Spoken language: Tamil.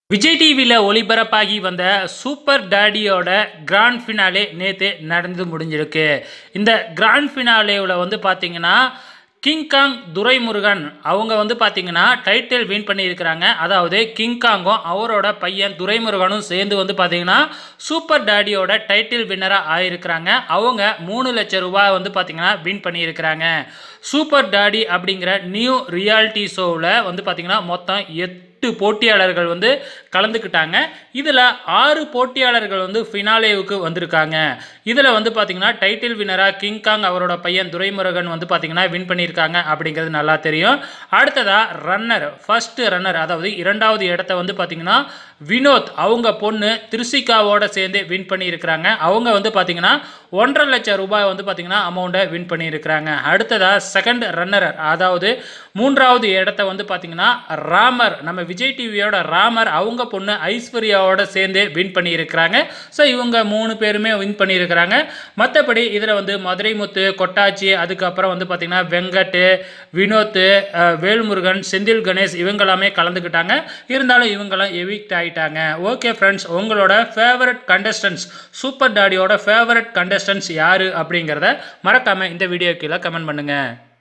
விஜய் டிவியில் ஒளிபரப்பாகி வந்த சூப்பர் டாடியோட கிராண்ட் ஃபினாலே நேற்று நடந்து முடிஞ்சிருக்கு. இந்த கிராண்ட் ஃபினாலேவில் வந்து பார்த்தீங்கன்னா கிங்காங் துரைமுருகன் அவங்க வந்து பார்த்தீங்கன்னா டைட்டில் வின் பண்ணியிருக்கிறாங்க. அதாவது கிங்காங்கும் அவரோட பையன் துரைமுருகனும் சேர்ந்து வந்து பார்த்தீங்கன்னா சூப்பர் டாடியோட டைட்டில் வின்னராக ஆயிருக்கிறாங்க. அவங்க 3 லட்சம் ரூபாய் வந்து பார்த்தீங்கன்னா வின் பண்ணியிருக்கிறாங்க. சூப்பர் டாடி அப்படிங்கிற நியூ ரியாலிட்டி ஷோவில் வந்து பார்த்தீங்கன்னா மொத்தம் 8 போட்டியாளர்கள் வந்து கலந்துக்கிட்டாங்க. இதில் 6 போட்டியாளர்கள் வந்து ஃபினாலேவுக்கு வந்திருக்காங்க. இதில் வந்து பார்த்தீங்கன்னா டைட்டில் வின்னராக கிங்காங் அவரோட பையன் துரைமுருகன் வந்து பார்த்தீங்கன்னா வின் பண்ணியிருக்காங்க அப்படிங்கிறது நல்லா தெரியும். அடுத்ததாக ஃபர்ஸ்ட் ரன்னர் அதாவது 2வது இடத்த வந்து பார்த்தீங்கன்னா வினோத் அவங்க பொண்ணு திருஷிகாவோட சேர்ந்து வின் பண்ணியிருக்கிறாங்க. அவங்க வந்து பார்த்தீங்கன்னா 1.5 லட்சம் ரூபாய் வந்து பார்த்தீங்கன்னா அமௌண்ட்டை வின் பண்ணியிருக்கிறாங்க. அடுத்ததாக செகண்ட் ரன்னர் அதாவது 3வது இடத்த வந்து பார்த்தீங்கன்னா ராமர் நம்ம விஜய் டிவியோட ராமர் அவங்க பொண்ணு ஐஸ்வர்யாவோட சேர்ந்து வின் பண்ணியிருக்கிறாங்க. ஸோ இவங்க 3 பேருமே வின் பண்ணியிருக்கிறாங்க. மற்றபடி இதில் வந்து மதுரை முத்து, கொட்டாச்சி, அதுக்கப்புறம் வந்து பார்த்தீங்கன்னா வெங்கட், வினோத், வேல்முருகன், செந்தில் கணேஷ் இவங்களாமே கலந்துக்கிட்டாங்க. இருந்தாலும் இவங்களாம் எவிக்ட் ஆகிட்டாங்க. ஓகே ஃப்ரெண்ட்ஸ், உங்களோட ஃபேவரட் கண்டஸ்டன்ஸ் சூப்பர் டாடியோட ஃபேவரட் கண்டஸ்டன்ஸ் யார் அப்படிங்கிறத மறக்காமல் இந்த வீடியோ கீழே கமெண்ட் பண்ணுங்கள்.